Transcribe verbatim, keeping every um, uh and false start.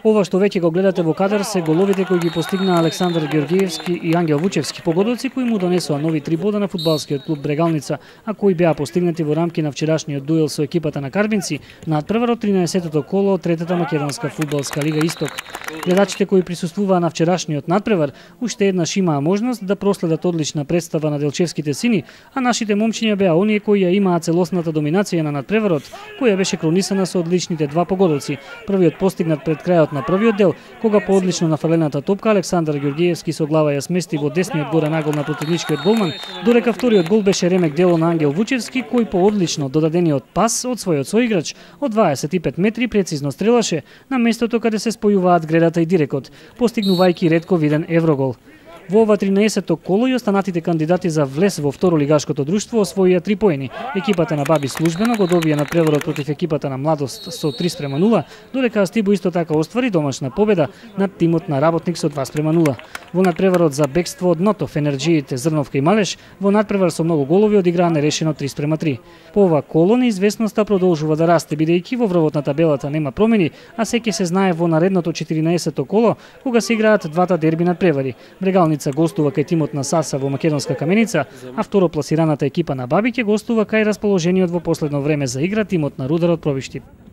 Ова што веќе го гледате во кадар се головите кои ги постигнаа Александар Георгиевски и Ангел Вучевски, погодоци кои му донесоа нови три бода на фудбалскиот клуб Брегалница, а кои беа постигнати во рамки на вчерашниот дуел со екипата на Карбинци на надпреварот тринаесеттото коло од третата македонска фудбалска лига Исток. Гледачите кои присуствуваа на вчерашниот надпревар уште еднаш имаа можност да проследат одлична представа на делчевските сини, а нашите момчиња беа оние кои ја имаа целосната доминација на надпреварот, која беше кронисана со одличните два погодоци. Првиот постигнат пред крајот на првиот дел, кога по одлично нафрлената топка Александар Георгиевски со глава ја смести во десниот горен агол на противничкиот голман, додека вториот гол беше ремек дело на Ангел Вучевски, кој по одлично додадениот пас од својот соиграч од дваесет и пет метри прецизно стрелаше на местото каде се спојуваат гредата и дирекот, постигнувајќи ретко виден еврогол. Во ова тринаесетто коло и останатите кандидати за влез во второлигашкото друштво освоија три поени. Екипата на Баби службено го добија надпреварот против екипата на Младост со три спрема нула, додека Астибо исто така оствари домашна победа над тимот на Работник со два спрема нула. Во надпреварот за бегство од дното Фенерџиите, Зрновка и Малеш, во надпревар со многу голови одиграа нерешено три спрема три. По ова коло неизвестноста продолжува да расте бидејќи во врвот на табелата нема промени, а сеќе се знае во наредното четиринаесетто коло кога се играат двата дерби надпревари. Брегалница гостува кај тимот на Саса во Македонска Каменица, а второпласираната екипа на Баби ќе гостува кај расположениот во последно време за игра тимот на Рудар од Пробиштип.